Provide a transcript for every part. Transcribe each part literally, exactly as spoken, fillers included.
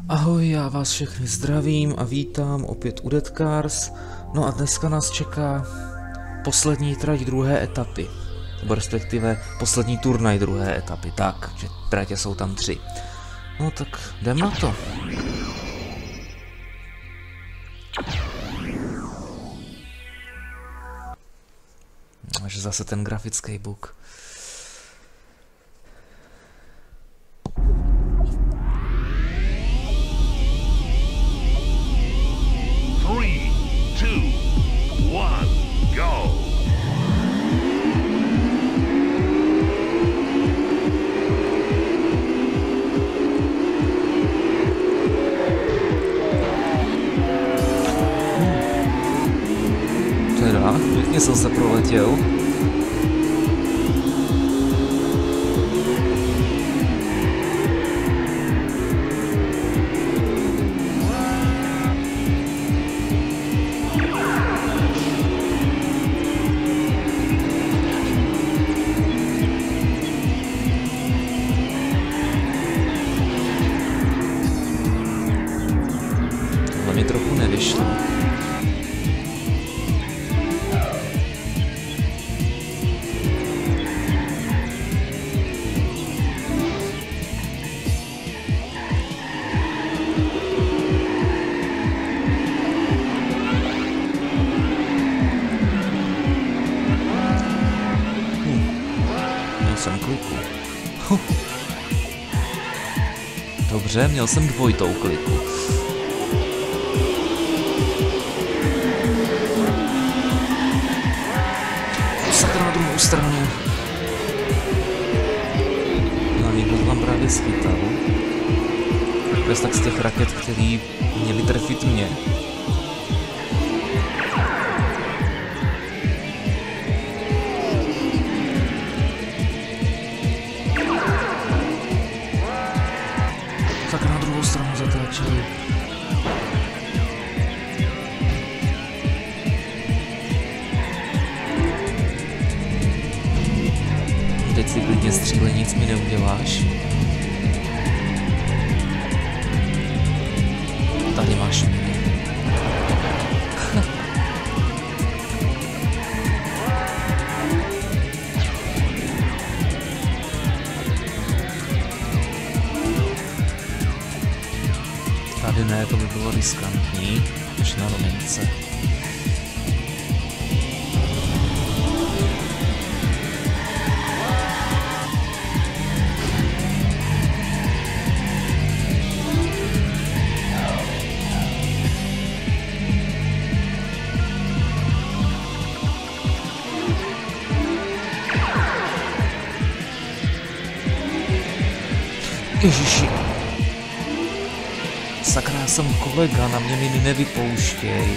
Ahoj, já vás všechny zdravím a vítám opět u Dead Cars. No a dneska nás čeká poslední trať druhé etapy. Nebo respektive poslední turnaj druhé etapy, tak, že tratě jsou tam tři. No tak jdem na to. Až zase ten grafický bug. Three, two, one, go! Teda, pěkně jsem se proletěl. Tohle mi trochu nevyšlo. Jsem kliku. Huh. Dobře, měl jsem dvojitou kliku. Sakra na druhou stranu. No někdo tam právě schytal. Bez tak z těch raket, který měli trefit mě. Tak na druhou stranu zatáčeli. Teď si klidně střílej, nic mi neuděláš. Tady máš mě. Tady ne, to by bylo riskantní, než na rovince. Ježiši. Sakra, já jsem kolega, na mě miny nevypouštěj.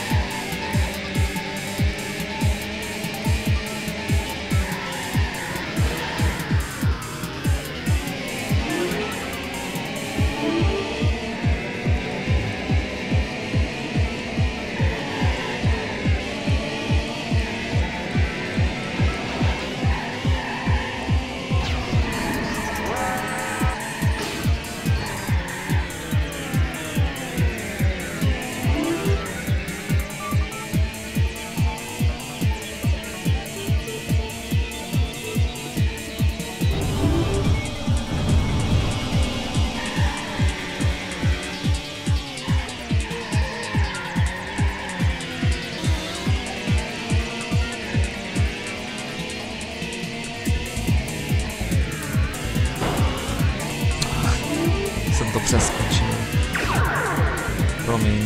Jsem to přeskočil. Promiň.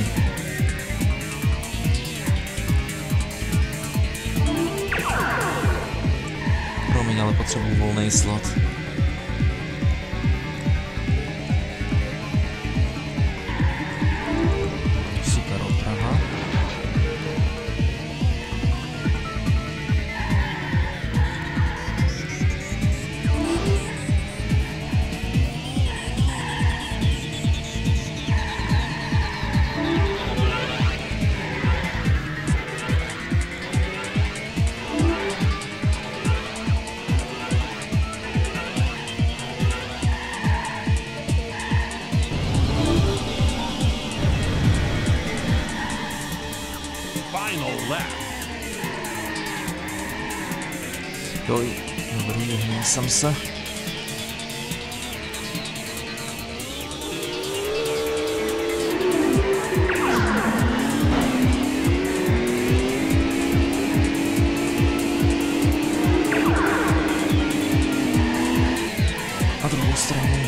Promiň, ale potřebuji volný slot. Super oprava. left. Joj, dobrý, vyhnul jsem se. Na druhou stranu.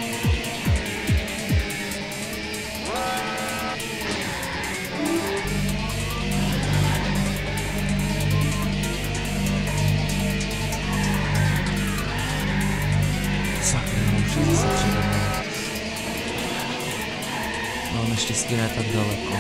No, naštěstí ne tak daleko.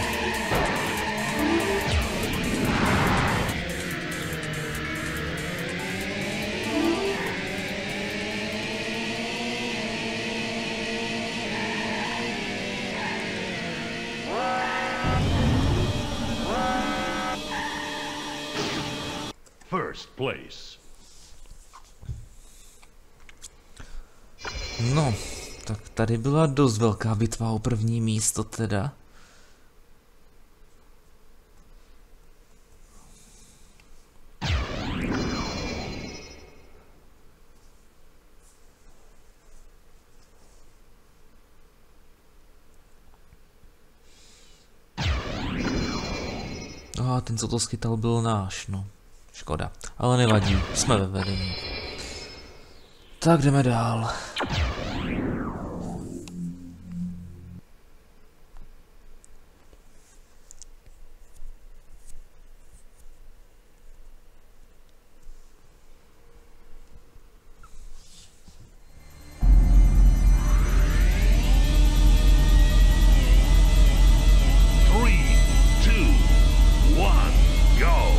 First place. No, tak tady byla dost velká bitva o první místo teda. Aha, ten, co to schytal, byl náš, no. Škoda, ale nevadí, jsme ve vedení. Tak jdeme dál. Three, two, one, go.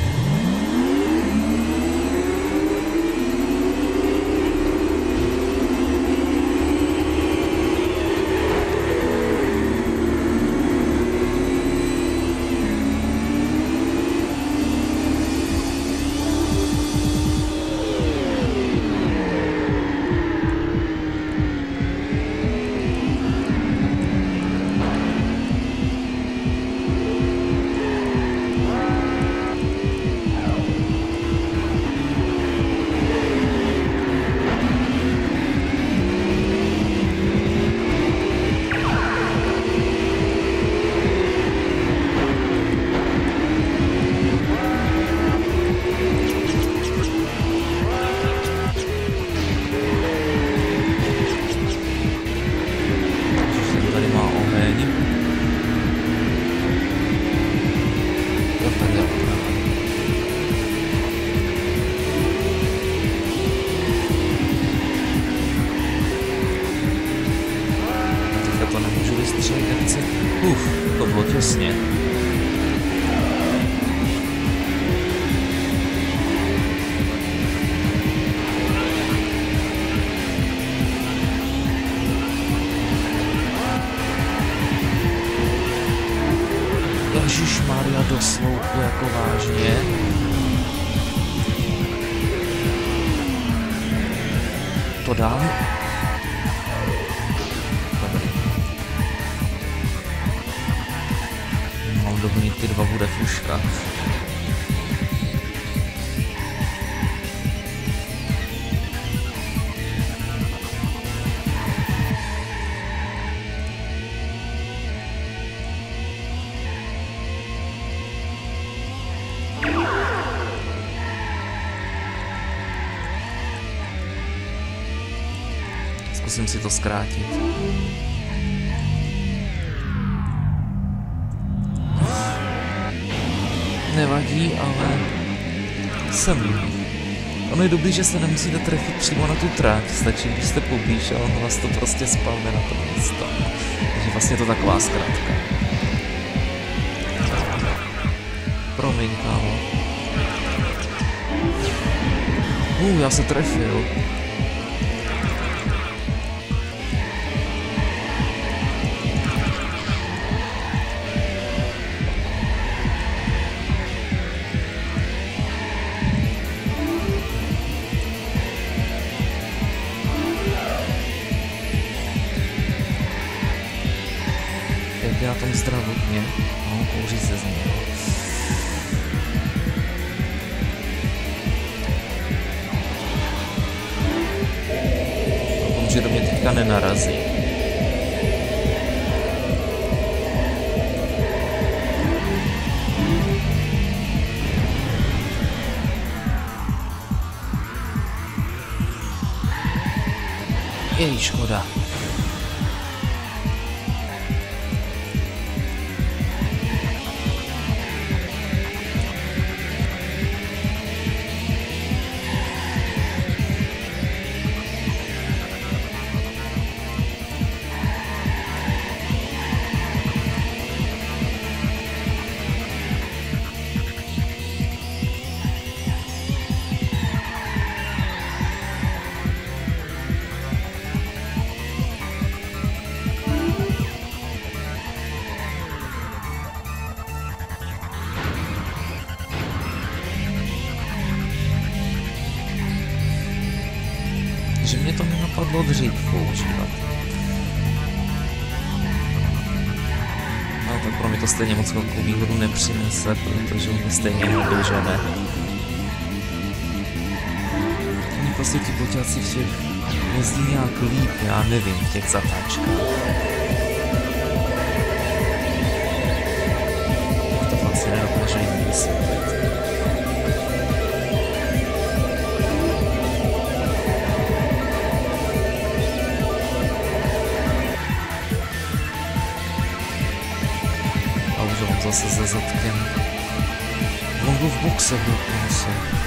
Tady má oheň. Jo, tady je opravdu. Já to nemůžu vystřelit, jak chci. Uf, to bylo těsně. Ježišmarja, do sloupu, jako vážně. To dám? Dobrý. Mám doplnit ty dva, bude fuška. Zkusím si to zkrátit. Nevadí, ale jsem blbý. Ono je dobrý, že se nemusíte trefit přímo na tu trať, stačí, když jste poblíž a on vás to prostě spalne na to místo. Takže vlastně to taková zkrátka. Promiň, kámo. Uh, já se trefil. Jak je na tom zdravotně? No, kouří se z něj. že do mě teďka nenarazí. Jej, škoda. Že mě to nenapadlo dřív používat. No tak pro mě to stejně moc velkou výhodu nepřinese, protože mě stejně nedožene. Oni prostě ti boťáci v těch jezdí nějak líp, já nevím, v těch zatáčkách. To fakt si nedokážu jim vysvětlit. Zase za zadkem. On byl v boxech dokonce.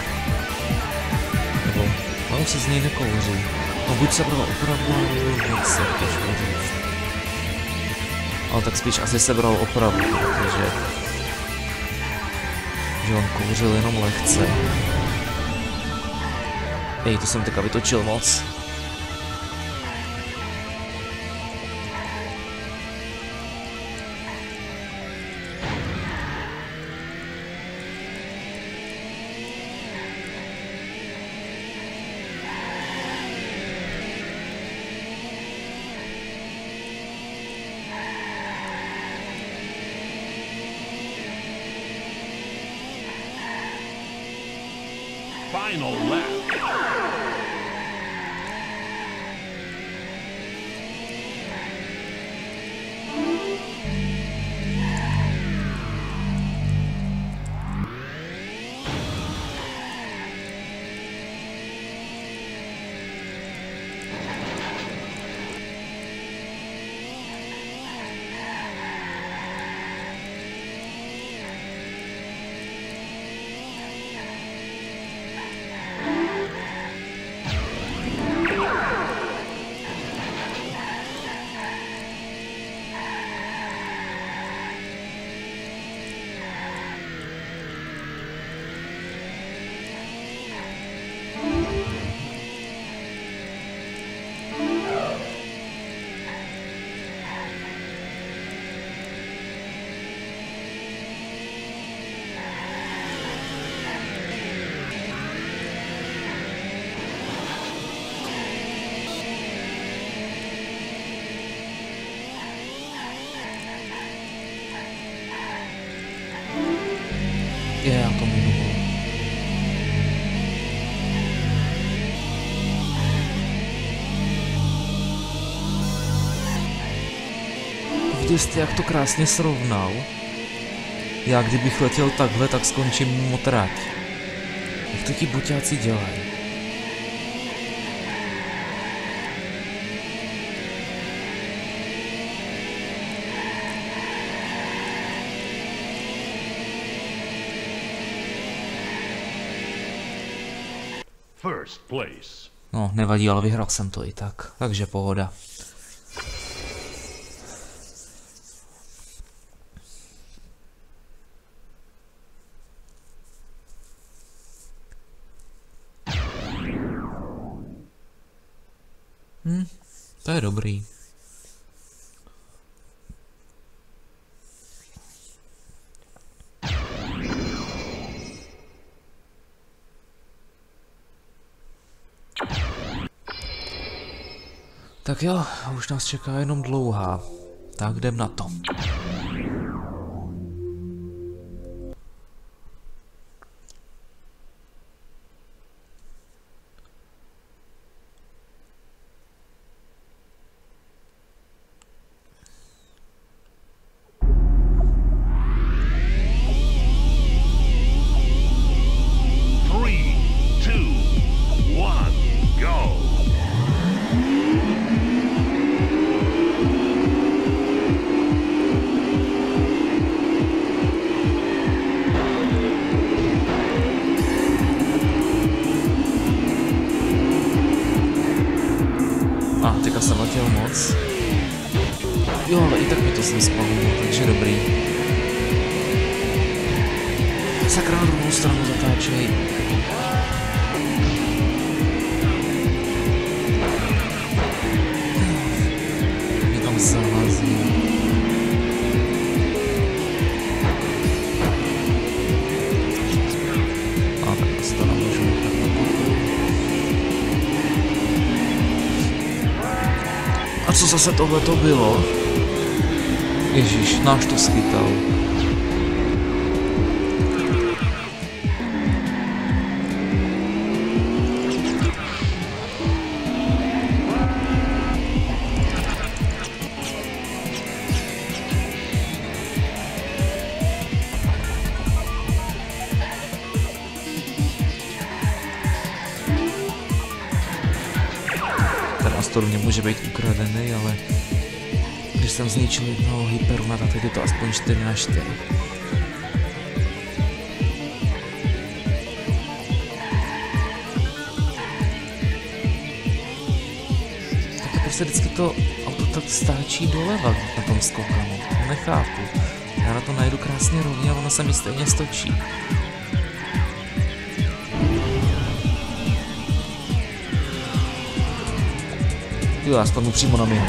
Nebo, no už se z něj nekouří. No buď se bral opravdu, nebo v boxech, těžko říct. Ale tak spíš asi se bral opravdu, protože že on kouřil jenom lehce. Ej, to jsem teďka vytočil moc. Final lap. Je, já to minulo. Viděli jste, jak to krásně srovnal? Já kdybych letěl takhle, tak skončím mimo trať. Jak to ti boťáci dělají? First place. No, nevadí, ale vyhrál jsem to i tak, takže pohoda. Hm, to je dobrý. Tak jo, už nás čeká jenom dlouhá. Tak jdem na to. Jo, ale i tak mi to sem spavilo, takže dobrý. Sakra, na druhou stranu zatáčej. Někam zalazí. A tak to nemůžu nechat na pokoju. A co zase tohle to bylo? Ježíš, náš to schytal. Ten může být ukradený, ale když jsem zničil jednoho hypermata, tak je to aspoň čtyři na čtyři. Tak to prostě vždycky to auto tak stáčí doleva na tom skokanu. To nechápu. Já na to najdu krásně rovně a ono se mi stejně stočí. Jo, já spadnu přímo na minu.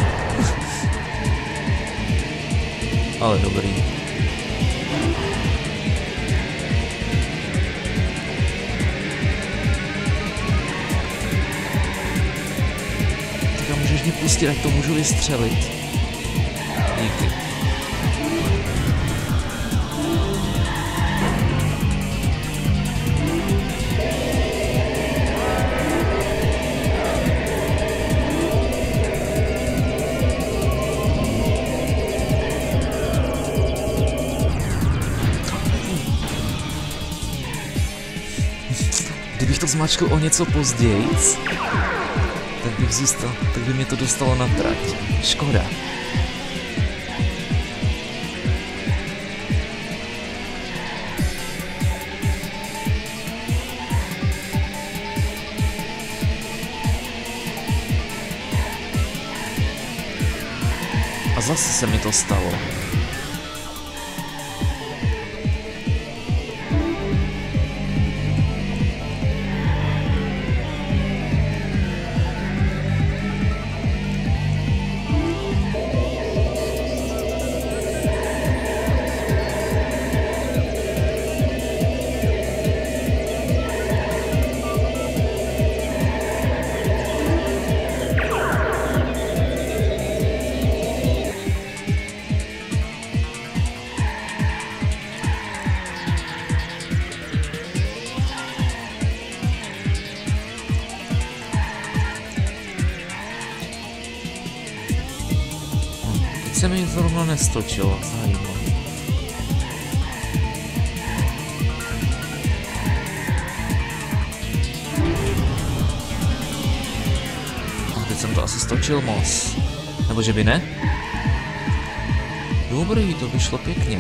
Ale dobrý. Tak a můžeš mě pustit, ať to můžu vystřelit. Díky. Kdybych to zmačkl o něco později, tak bych zůstal, tak by mě to dostalo na trať. Škoda. A zase se mi to stalo. Se mi zrovna nestočilo, zajímavé. A teď jsem to asi stočil moc. Nebo že by ne? Dobrý, to vyšlo pěkně.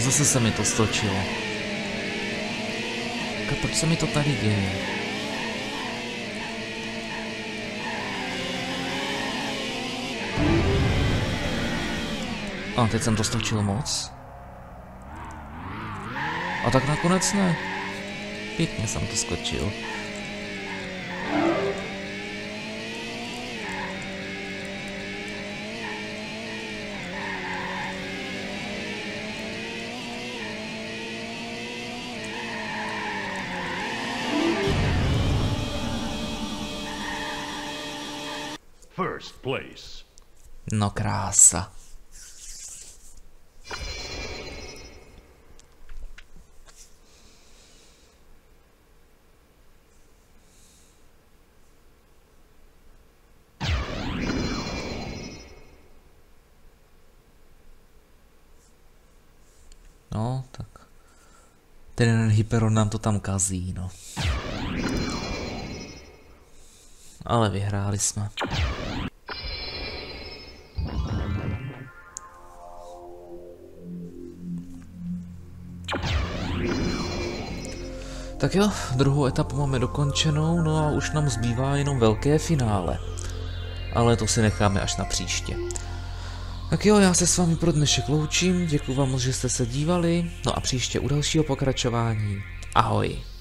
zase se mi to stočilo. A proč se mi to tady děje? A teď jsem to stočil moc. A tak nakonec ne. Pěkně jsem to skočil. First place. No krása. No, tak. Ten Hyperon nám to tam kazí, no. Ale vyhráli jsme. Tak jo, druhou etapu máme dokončenou, no a už nám zbývá jenom velké finále. Ale to si necháme až na příště. Tak jo, já se s vámi pro dnešek loučím, děkuji vám moc, že jste se dívali, no a příště u dalšího pokračování. Ahoj.